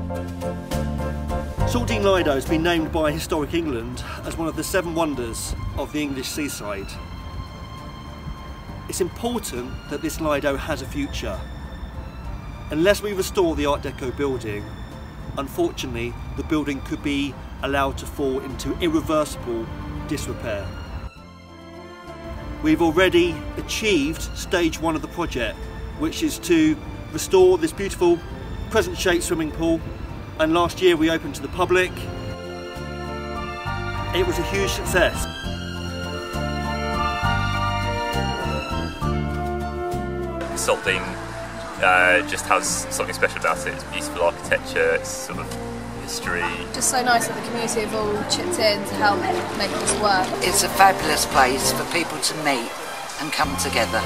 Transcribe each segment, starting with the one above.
Saltdean Lido has been named by Historic England as one of the 7 wonders of the English seaside. It's important that this Lido has a future. Unless we restore the Art Deco building, unfortunately the building could be allowed to fall into irreversible disrepair. We've already achieved stage 1 of the project, which is to restore this beautiful crescent-shaped swimming pool, and last year we opened to the public. It was a huge success. Saltdean just has something special about it. It's beautiful architecture, it's sort of history. Just so nice that the community have all chipped in to help make this work. It's a fabulous place for people to meet and come together.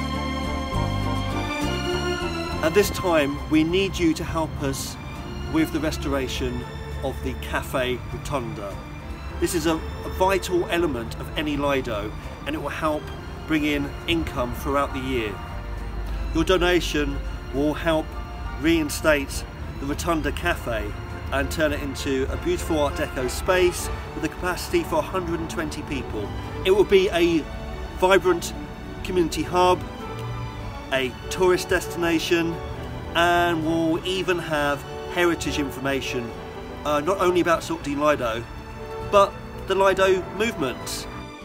At this time we need you to help us with the restoration of the Cafe Rotunda. This is a vital element of any Lido, and it will help bring in income throughout the year. Your donation will help reinstate the Rotunda Cafe and turn it into a beautiful Art Deco space with a capacity for 120 people. It will be a vibrant community hub, a tourist destination, and will even have heritage information, not only about Saltdean Lido, but the Lido movement.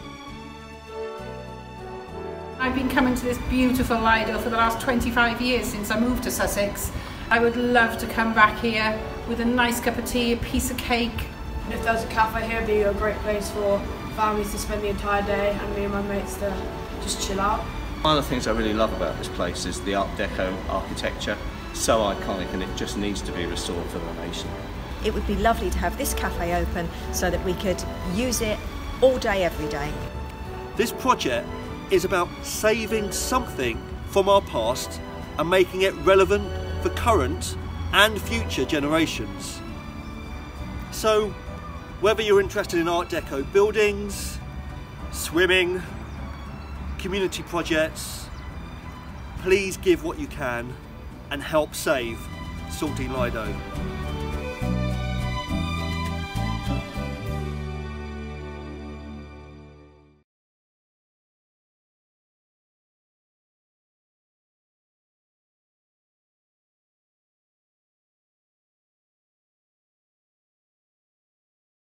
I've been coming to this beautiful Lido for the last 25 years since I moved to Sussex. I would love to come back here with a nice cup of tea, a piece of cake. And if there was a cafe here, it'd be a great place for families to spend the entire day and me and my mates to just chill out. One of the things I really love about this place is the Art Deco architecture. So iconic, and it just needs to be restored for the nation. It would be lovely to have this cafe open so that we could use it all day, every day. This project is about saving something from our past and making it relevant for current and future generations. So, whether you're interested in Art Deco buildings, swimming, community projects, please give what you can and help save Saltdean Lido.